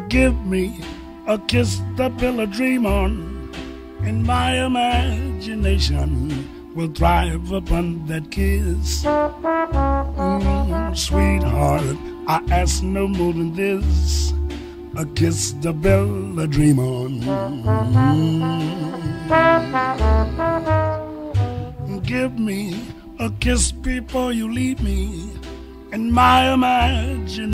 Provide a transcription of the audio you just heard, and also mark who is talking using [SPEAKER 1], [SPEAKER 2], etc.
[SPEAKER 1] Give me a kiss to build a dream on, and my imagination will thrive upon that kiss. Sweetheart, I ask no more than this, a kiss to build a dream on. Give me a kiss before you leave me, and my imagination